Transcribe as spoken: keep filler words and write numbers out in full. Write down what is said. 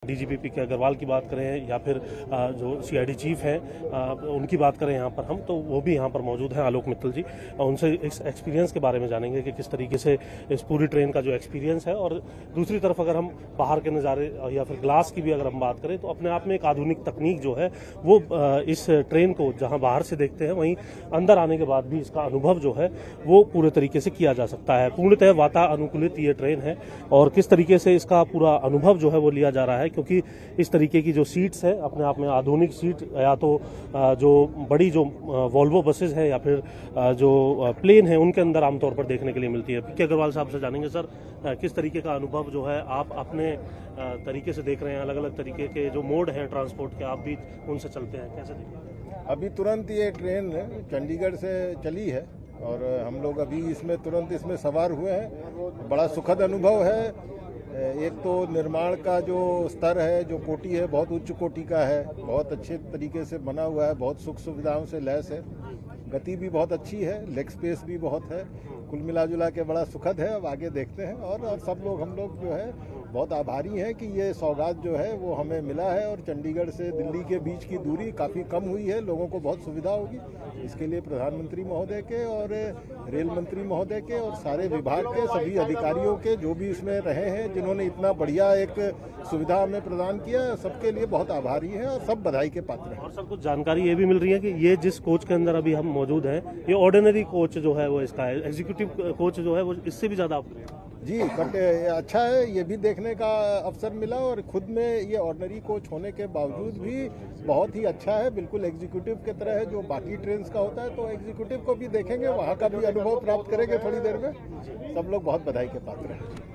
DGP P के अग्रवाल की बात करें या फिर जो सीआईडी चीफ है उनकी बात करें यहाँ पर हम, तो वो भी यहाँ पर मौजूद हैं, आलोक मित्तल जी। उनसे इस एक्सपीरियंस के बारे में जानेंगे कि किस तरीके से इस पूरी ट्रेन का जो एक्सपीरियंस है। और दूसरी तरफ अगर हम बाहर के नज़ारे या फिर ग्लास की भी अगर हम बात करें तो अपने आप में एक आधुनिक तकनीक जो है वो इस ट्रेन को जहाँ बाहर से देखते हैं वहीं अंदर आने के बाद भी इसका अनुभव जो है वो पूरे तरीके से किया जा सकता है। पूर्णतः वातानुकूलित ये ट्रेन है और किस तरीके से इसका पूरा अनुभव जो है वो लिया जा रहा है, क्योंकि इस तरीके की जो सीट्स है अपने आप में आधुनिक सीट, या तो जो बड़ी जो वॉल्वो बसेज है या फिर जो प्लेन है उनके अंदर आमतौर पर देखने के लिए मिलती है। पी के अग्रवाल साहब से जानेंगे सर, किस तरीके का अनुभव जो है आप अपने तरीके से देख रहे हैं, अलग अलग तरीके के जो मोड हैं ट्रांसपोर्ट के, आप भी उनसे चलते हैं, कैसे देखते हैं? अभी तुरंत ये ट्रेन चंडीगढ़ से चली है और हम लोग अभी इसमें तुरंत इसमें सवार हुए हैं। बड़ा सुखद अनुभव है। एक तो निर्माण का जो स्तर है, जो कोटि है, बहुत उच्च कोटि का है, बहुत अच्छे तरीके से बना हुआ है, बहुत सुख सुविधाओं से लैस है, गति भी बहुत अच्छी है, लेग स्पेस भी बहुत है। कुल मिला जुला के बड़ा सुखद है। अब आगे देखते हैं। और, और सब लोग हम लोग जो है बहुत आभारी हैं कि ये सौगात जो है वो हमें मिला है और चंडीगढ़ से दिल्ली के बीच की दूरी काफ़ी कम हुई है, लोगों को बहुत सुविधा होगी। इसके लिए प्रधानमंत्री महोदय के और रेल मंत्री महोदय के और सारे विभाग के सभी अधिकारियों के जो भी इसमें रहे हैं, जिन्होंने इतना बढ़िया एक सुविधा हमें प्रदान किया, सबके लिए बहुत आभारी हैं और सब बधाई के पात्र हैं। और सर, कुछ जानकारी ये भी मिल रही है कि ये जिस कोच के अंदर अभी हम मौजूद हैं, ये ऑर्डिनरी कोच जो है वो इसका है, एग्जीक्यूटिव कोच जो है वो इससे भी ज़्यादा जी बट अच्छा है। ये भी देखने का अवसर मिला और खुद में ये ऑर्डिनरी कोच होने के बावजूद भी बहुत ही अच्छा है, बिल्कुल एग्जीक्यूटिव की तरह है जो बाकी ट्रेन का होता है। तो एग्जीक्यूटिव को भी देखेंगे, वहाँ का भी अनुभव प्राप्त करेंगे थोड़ी देर में। सब लोग बहुत बधाई के पात्र हैं।